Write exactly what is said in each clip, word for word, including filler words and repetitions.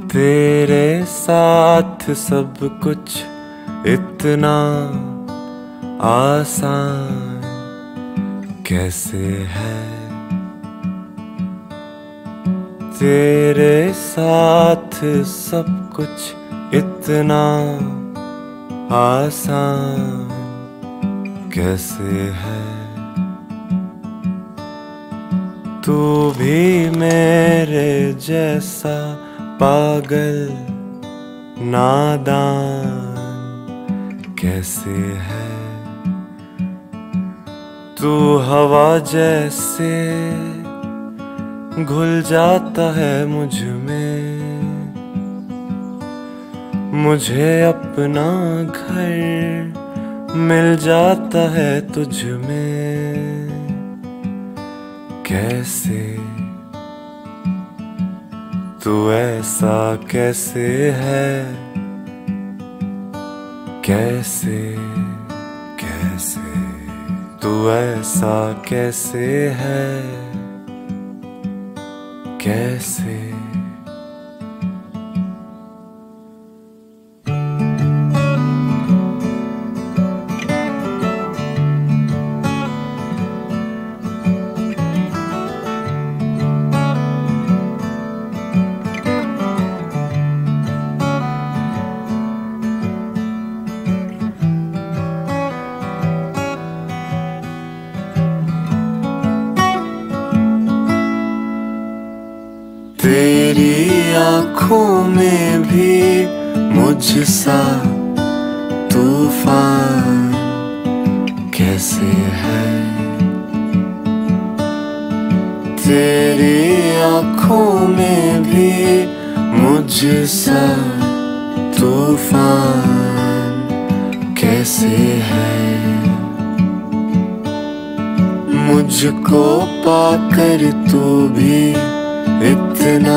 तेरे साथ सब कुछ इतना आसान कैसे है। तेरे साथ सब कुछ इतना आसान कैसे है। तू भी मेरे जैसा पागल नादान कैसे है। तू हवा जैसे घुल जाता है मुझ में, मुझे अपना घर मिल जाता है तुझ में। कैसे तू ऐसा कैसे है, कैसे कैसे तू ऐसा कैसे है, कैसे। तेरी आँखों में भी मुझसा तूफान कैसे है। तेरी आँखों में भी मुझसा तूफान कैसे है। मुझको पाकर तू भी इतना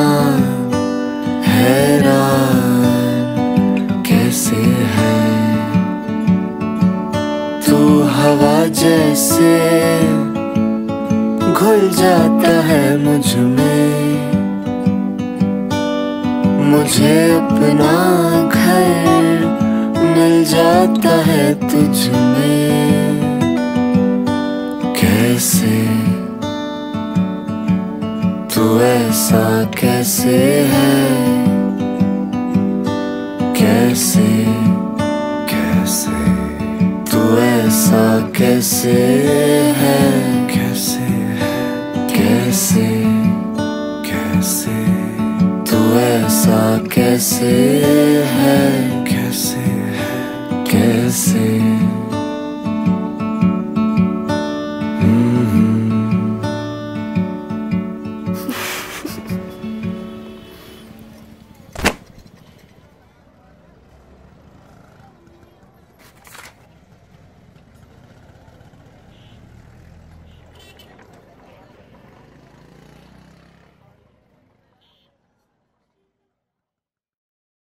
हैरान कैसे है। तू हवा जैसे घुल जाता है मुझ में, मुझे अपना घर मिल जाता है तुझ में। कैसे तू ऐसा कैसे है, कैसे कैसे तू ऐसा कैसे है, कैसे कैसे कैसे तू ऐसा कैसे है, कैसे कैसे।